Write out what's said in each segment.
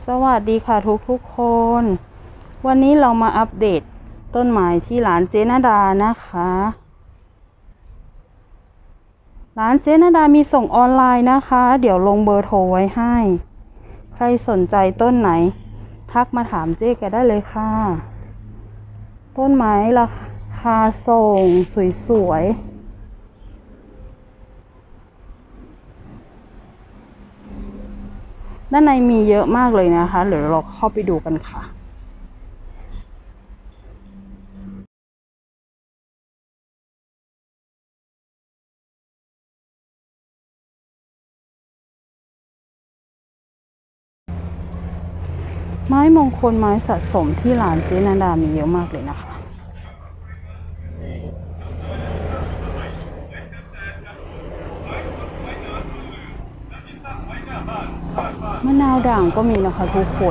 สวัสดีค่ะทุกคนวันนี้เรามาอัปเดตต้นไม้ที่ร้านเจนดานะคะร้านเจนดามีส่งออนไลน์นะคะเดี๋ยวลงเบอร์โทรไว้ให้ใครสนใจต้นไหนทักมาถามเจ๊แกได้เลยค่ะต้นไม้ราคาส่งสวยๆด้านในมีเยอะมากเลยนะคะเดี๋ยวเราเข้าไปดูกันค่ะไม้มงคลไม้สะสมที่ร้านเจนันดามีเยอะมากเลยนะคะมะนาวด่างก็มีนะคะทุกคน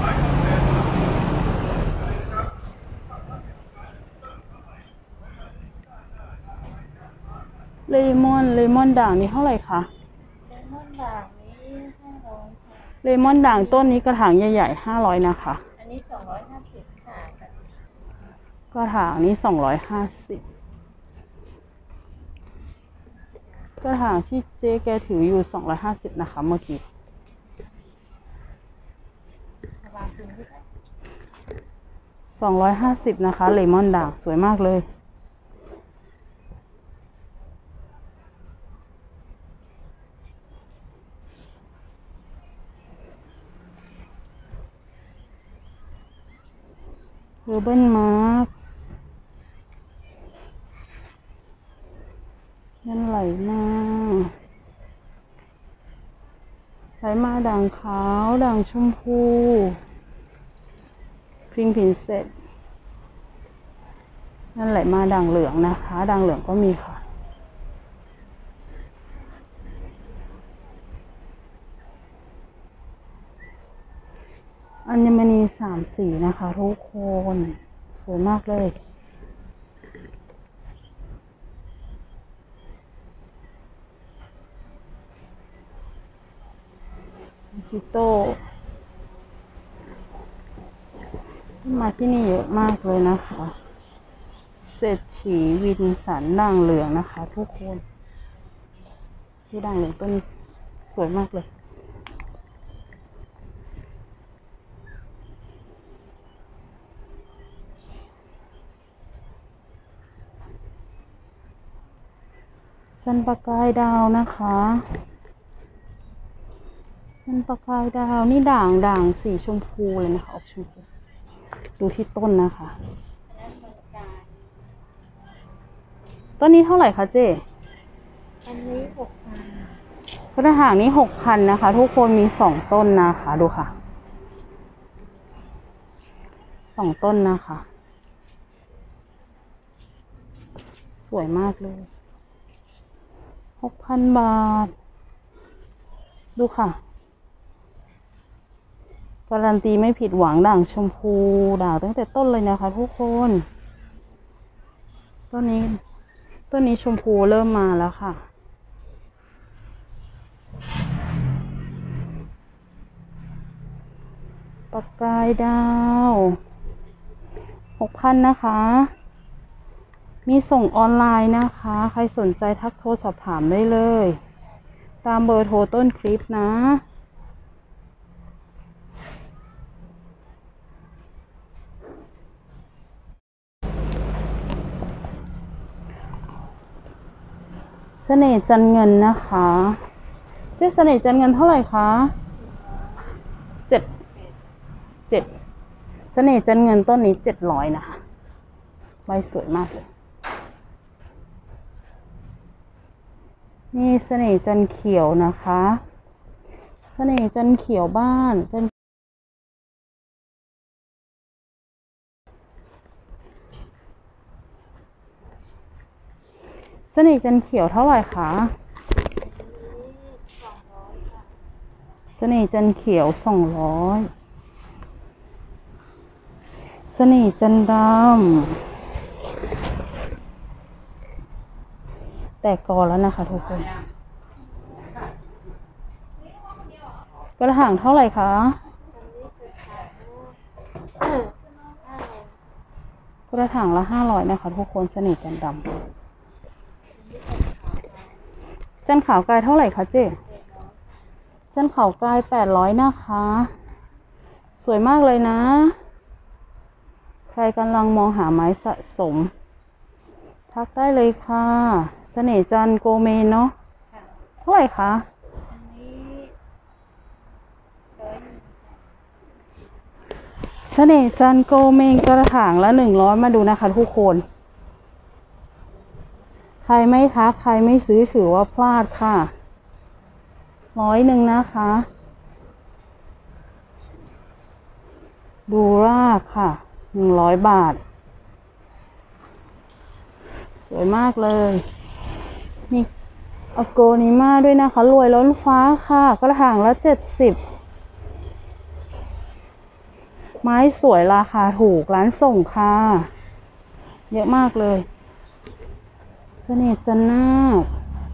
เลมอนด่างนี่เท่าไหร่คะเลมอนด่างนี้500ค่ะเลมอนด่างต้นนี้กระถางใหญ่ๆ500นะคะอันนี้250ค่ะกระถางนี้250กระถางที่เจ๊แกถืออยู่250นะคะเมื่อกี้250นะคะเลมอนด่างสวยมากเลยเบิลมาร์กนั่นไหลมาด่างขาวด่างชมพูพิงพินเซตนั่นไหลมาด่างเหลืองนะคะด่างเหลืองก็มีค่ะอัญมณี3 สีนะคะทุกคนสวยมากเลยจิโต้มาที่นี่เยอะมากเลยนะคะเศรษฐีวินสันด่างเหลืองนะคะทุกคนที่ด่างเหลืองต้นสวยมากเลยจันประกายดาวนะคะจันประกายดาวนี่ด่างสีชมพูเลยนะคะออกชมพูดูที่ต้นนะคะต้นนี้เท่าไหร่คะเจ๊อันนี้6,000 กระถางนี้6,000นะคะทุกคนมี2 ต้นนะคะดูค่ะ2 ต้นนะคะสวยมากเลย6,000 บาทดูค่ะการันตีไม่ผิดหวังด่างชมพูด่างตั้งแต่ต้นเลยนะคะทุกคนต้นนี้ชมพูเริ่มมาแล้วค่ะประกายดาว6,000นะคะมีส่งออนไลน์นะคะใครสนใจทักโทรสอบถามได้เลยตามเบอร์โทรต้นคลิปนะเสน่ห์จันเงินนะคะเจ๊เสน่ห์จันเงินเท่าไหร่คะ7เสน่ห์จันเงินต้นนี้700นะคะใบสวยมากเลยนี่เสน่ห์จันเขียวนะคะเสน่ห์จันเขียวบ้านเสน่ห์จันเขียวเท่าไหร่คะเสน่ห์จันเขียว200เสน่ห์จันดำแต่กอแล้วนะคะทุกคนกระถางเท่าไหร่คะกระถางละ500นะคะทุกคนเสน่ห์จันทร์ดำจันทร์ขาวกายเท่าไหร่คะเจ๊จันทร์ขาวกาย800นะคะสวยมากเลยนะใครกำลังมองหาไม้สะสมทักได้เลยค่ะเสน่ห์จันทร์โกเมนเนาะเท่าไหร่คะอันนี้101 เสน่ห์จันทร์โกเมนกระถางละ100มาดูนะคะทุกคนใครไม่ทักใครไม่ซื้อถือว่าพลาดค่ะ100นะคะดูรากค่ะ100 บาทสวยมากเลยมีอโกนิมาด้วยนะคะรวยล้นฟ้าค่ะกระถางละ70ไม้สวยราคาถูกร้านส่งค่ะเยอะมากเลยเสน่ห์จันนาค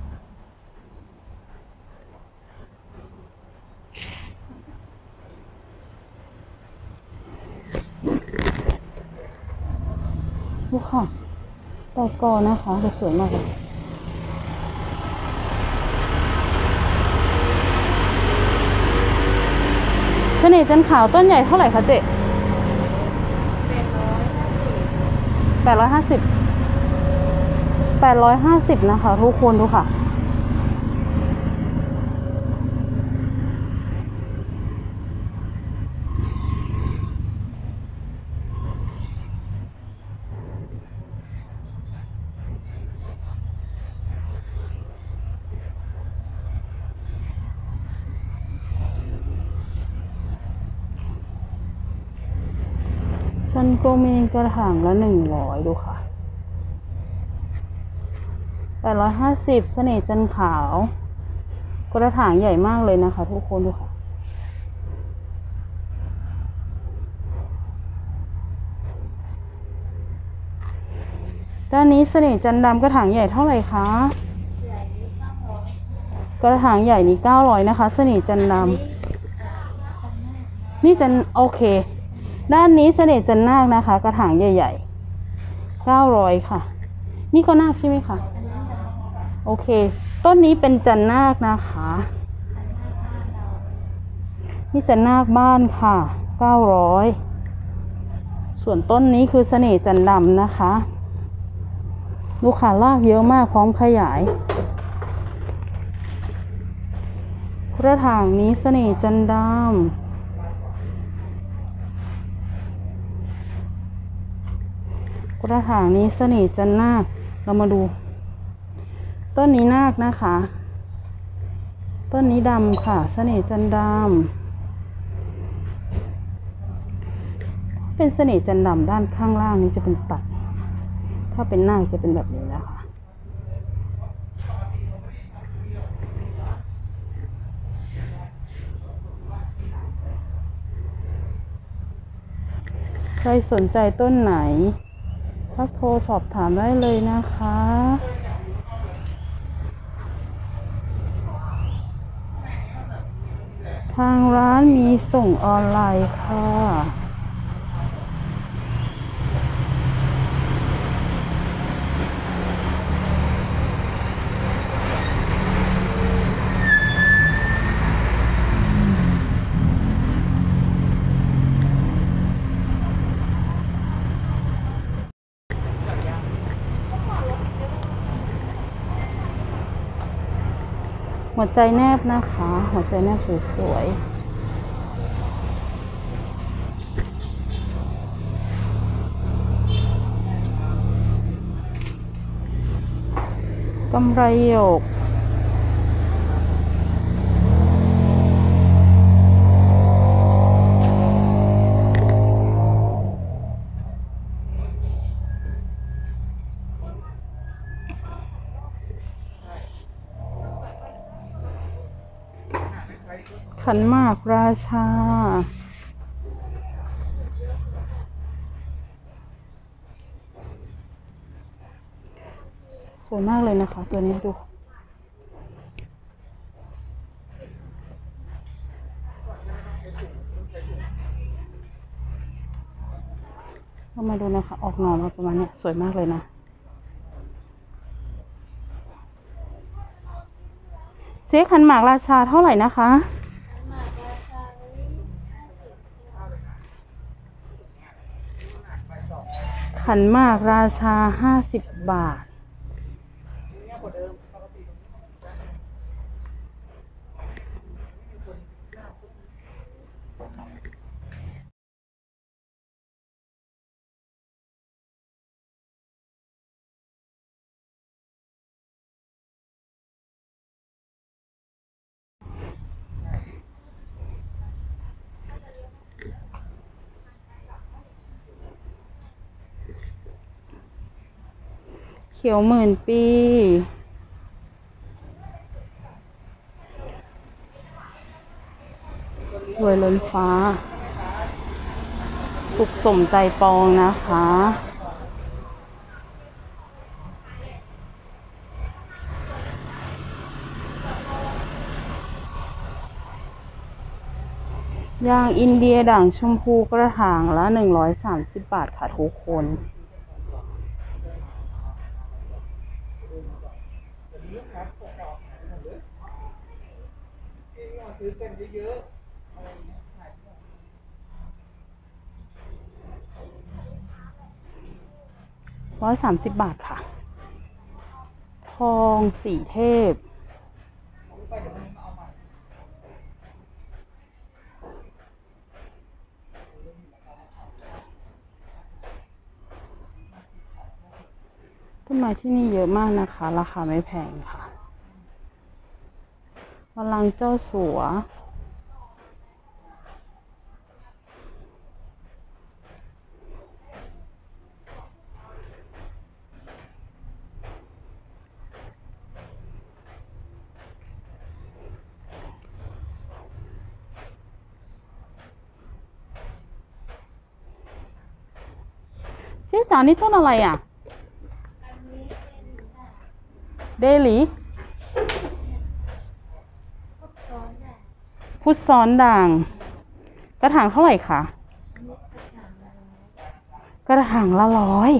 ดูค่ะตอกอนะคะสวยมากเลยเสน่ห์จันขาวต้นใหญ่เท่าไหร่คะเจ๊850นะคะทุกคนดูค่ะฉันก็มีกระถางละ100ดูค่ะ850เสน่ห์จันขาวกระถางใหญ่มากเลยนะคะทุกคนดูค่ะด้านนี้เสน่ห์จันดำกระถางใหญ่เท่าไหร่คะกระถางใหญ่นี้900นะคะเสน่ห์จันดำนี่จันโอเคด้านนี้เสน่ห์จันนาคนะคะกระถางใหญ่ๆ900ค่ะนี่ก็นาคใช่ไหมคะโอเคต้นนี้เป็นจันนาคนะคะนี่จันนาคบ้านค่ะ900ส่วนต้นนี้คือเสน่ห์จันดำนะคะดูค่ะรากเยอะมากพร้อมขยายกระถางนี้เสน่ห์จันดำกระถางนี้เสน่ห์จันนาคเรามาดูต้นนี้นาคนะคะต้นนี้ดำค่ะเสน่ห์จันดำเป็นเสน่ห์จันดำด้านข้างล่างนี้จะเป็นตัดถ้าเป็นนาคจะเป็นแบบนี้นะคะใครสนใจต้นไหนทักโทรสอบถามได้เลยนะคะทางร้านมีส่งออนไลน์ค่ะหัวใจแนบนะคะหัวใจแนบสวยๆกำไรหยกขันหมากราชาสวยมากเลยนะคะตัวนี้ดูเรามมาดูนะคะ ออกหน่อมาประมาณเนี้ยสวยมากเลยนะ เจ๊ขันหมากราชาเท่าไหร่นะคะหมากราคา50 ขันหมากราชา50 บาท เขียวหมื่นปีรวยล้นฟ้า สุขสมใจปองนะคะยางอินเดียด่างชมพูกระถางละ130 บาทค่ะทุกคน130 บาทค่ะ ทองสีเทพ ต้นไม้ที่นี่เยอะมากนะคะ ราคาไม่แพงค่ะบัลลังก์เจ้าสัว เจ๊จ๋านี่ต้นอะไรอ่ะอันนี้เป็นค่ะเดลีพวกซ้อนอ่ะพุทธซ้อนด่าง กระถางเท่าไหร่คะอันนี้กระถางละกระถางละ100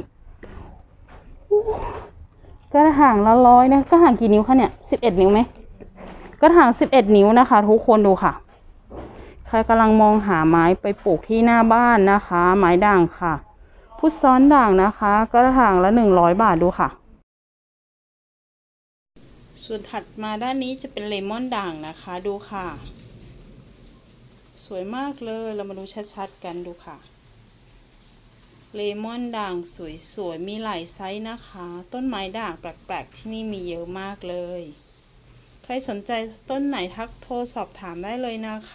กระถางละ100นะกระถางกี่นิ้วคะเนี่ย11 นิ้วไหมกระถาง11 นิ้วนะคะ ทุกคนดูค่ะ ใครกำลังมองหาไม้ไปปลูกที่หน้าบ้านนะคะ ไม้ด่างค่ะ พุทธซ้อนด่างนะคะ กระถางละ100 บาทดูค่ะ ส่วนถัดมาด้านนี้จะเป็นเลมอนด่างนะคะดูค่ะ สวยมากเลยเรามาดูชัดๆกันดูค่ะ เลมอนด่างสวยๆมีหลายไซส์นะคะ ต้นไม้ด่างแปลกๆที่นี่มีเยอะมากเลย ใครสนใจต้นไหนทักโทรสอบถามได้เลยนะคะ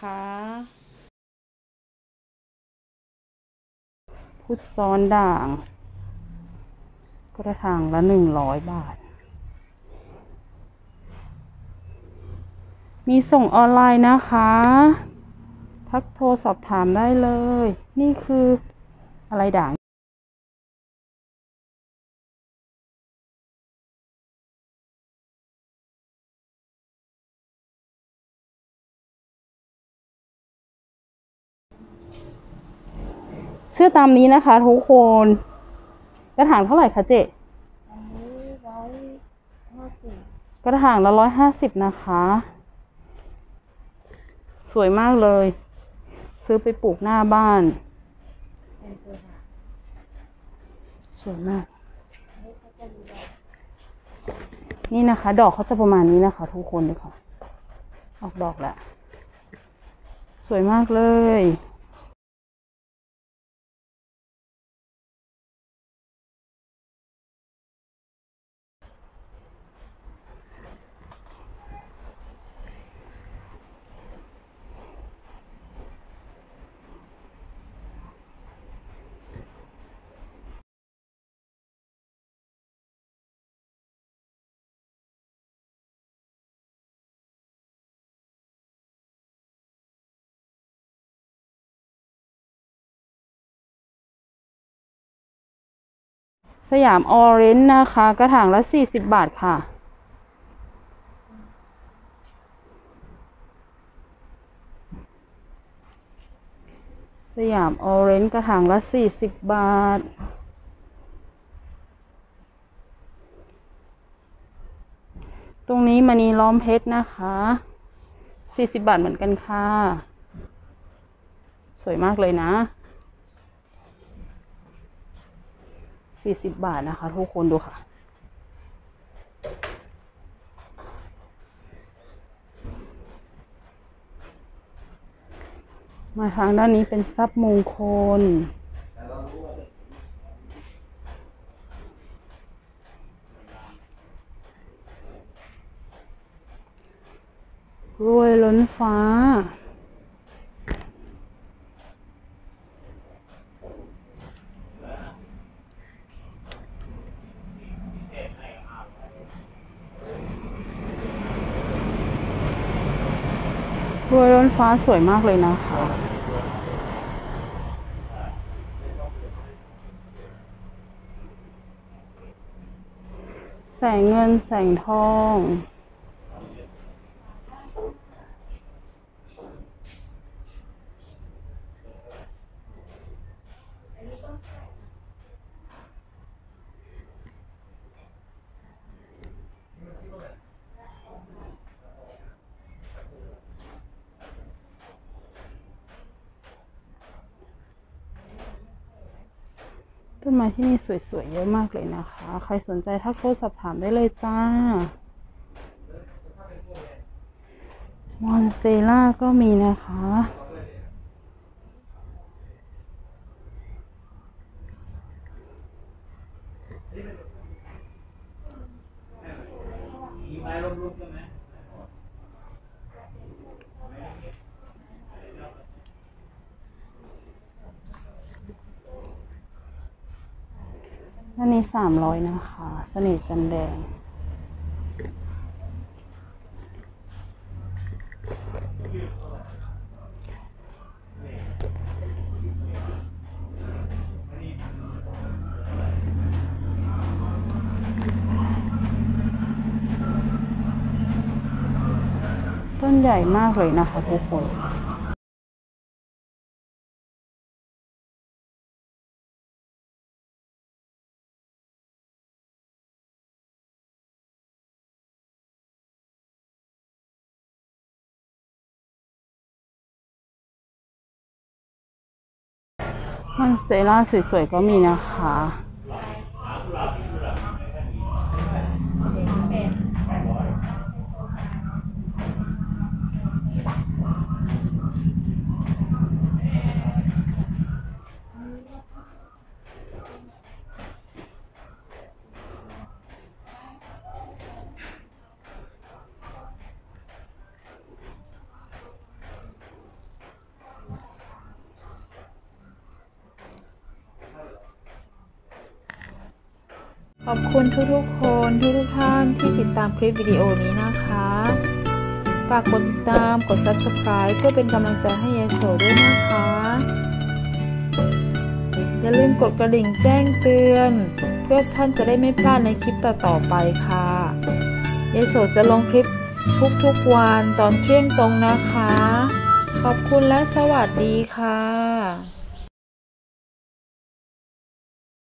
พุทธซ้อนด่าง กระถางละ100 บาท มีส่งออนไลน์นะคะ ทักโทรสอบถามได้เลย นี่คืออะไรด่าง ชื่อตามนี้นะคะทุกคน กระถางเท่าไหร่คะเจ๊อันนี้150 กระถางละ150นะคะ สวยมากเลย ซื้อไปปลูกหน้าบ้านเป็นตัวหางสวยมากนี่เขาจะมีดอกนี่นะคะ ดอกเขาจะประมาณนี้นะคะ ทุกคนเลยค่ะ ออกดอกแล้ว สวยมากเลย สยามออเรนจ์นะคะ กระถางละ40 บาทค่ะสยามออเรนจ์กระถางละ40 บาทตรงนี้มณีล้อมเพชรนะคะ40 บาทเหมือนกันค่ะสวยมากเลยนะ40 บาทนะคะทุกคนดูค่ะมาทางด้านนี้เป็นทรัพย์มงคลรวยล้นฟ้าล้นฟ้าสวยมากเลยนะคะแสงเงินแสงทองต้นไม้ที่นี่สวยๆเยอะมากเลยนะคะใครสนใจทักโทรสอบถามได้เลยจ้ามอนสเตล่าก็มีนะคะอันนี้300นะคะเสน่ห์จันแดงต้นใหญ่มากเลยนะคะทุกคนมอนสเตล่าสวยๆก็มีนะคะขอบคุณทุกๆคนทุกท่านที่ติดตามคลิปวิดีโอนี้นะคะฝากกดติดตามกด Subscribe เพื่อเป็นกำลังใจให้ยายโสด้วยนะคะอย่าลืมกดกระดิ่งแจ้งเตือนเพื่อท่านจะได้ไม่พลาดในคลิปต่อๆไปค่ะยายโสจะลงคลิปทุกๆวันตอนเที่ยงตรงนะคะขอบคุณและสวัสดีค่ะ